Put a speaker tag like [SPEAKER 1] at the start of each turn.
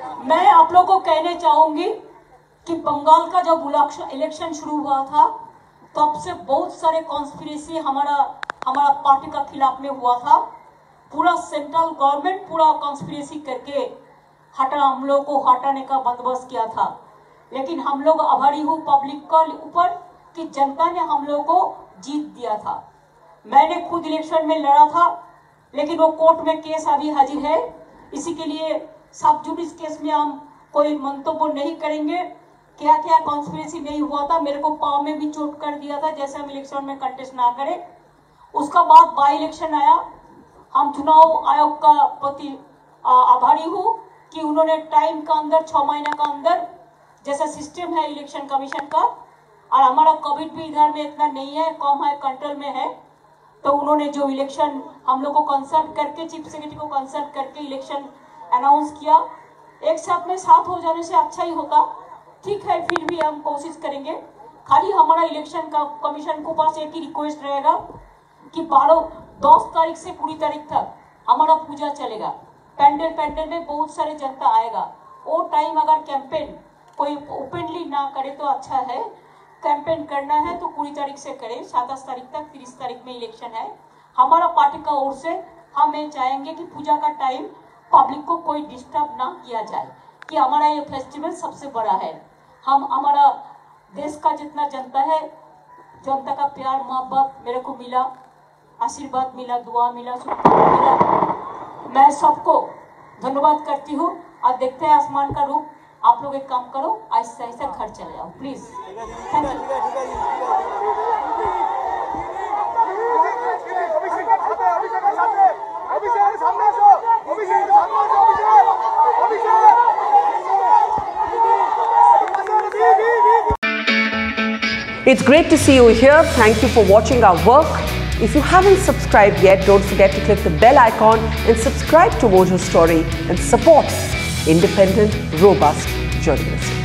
[SPEAKER 1] मैं आप लोगों को कहने चाहूंगी कि बंगाल का जब इलेक्शन शुरू हुआ था तब से बहुत सारे कॉन्स्पिरेसी हमारा पार्टी का खिलाफ में हुआ था। पूरा सेंट्रल गवर्नमेंट पूरा कॉन्स्पिरेसी करके हम लोग को हटाने का बंदोबस्त किया था, लेकिन हम लोग आभारी हूँ पब्लिक का ऊपर कि जनता ने हम लोग को जीत दिया था। मैंने खुद इलेक्शन में लड़ा था, लेकिन वो कोर्ट में केस अभी हाजिर है, इसी के लिए सब जुडिस केस में हम कोई मंतव्य नहीं करेंगे। क्या क्या कॉन्स्पिरेसी नहीं हुआ था, मेरे को पाँव में भी चोट कर दिया था जैसे हम इलेक्शन में कंटेस्ट ना करें। उसका बाद बाई इलेक्शन आया। हम चुनाव आयोग का प्रति आभारी हूँ कि उन्होंने टाइम का अंदर 6 महीने का अंदर जैसा सिस्टम है इलेक्शन कमीशन का, और हमारा कोविड भी इधर में इतना नहीं है, कम है, कंट्रोल में है, तो उन्होंने जो इलेक्शन हम लोग को कंसल्ट करके चीफ सेक्रेटरी को कंसल्ट करके इलेक्शन अनाउंस किया। एक साथ में साथ हो जाने से अच्छा ही होता, ठीक है, फिर भी हम कोशिश करेंगे। खाली हमारा इलेक्शन का कमीशन को पास एक ही रिक्वेस्ट रहेगा कि 10 तारीख से 20 तारीख तक हमारा पूजा चलेगा। पैंडल में बहुत सारे जनता आएगा। वो टाइम अगर कैंपेन कोई ओपनली ना करे तो अच्छा है। कैंपेन करना है तो 20 तारीख से करें, 27 तारीख तक, 30 तारीख में इलेक्शन है। हमारा पार्टी का ओर से हम ये चाहेंगे कि पूजा का टाइम पब्लिक को कोई डिस्टर्ब ना किया जाए, कि हमारा ये फेस्टिवल सबसे बड़ा है। हमारा देश का जितना जनता है, जनता का प्यार मोहब्बत मेरे को मिला, आशीर्वाद मिला, दुआ मिला, शुभकामना मिला। मैं सबको धन्यवाद करती हूँ। और देखते हैं आसमान का रूप। आप लोग एक काम करो, आहिस्ता आहिस्ता घर चले जाओ please. Thank you.
[SPEAKER 2] It's great to see you here. Thank you for watching our work. If you haven't subscribed yet, don't forget to click the bell icon and subscribe to Mojo Story and support independent, robust journalism.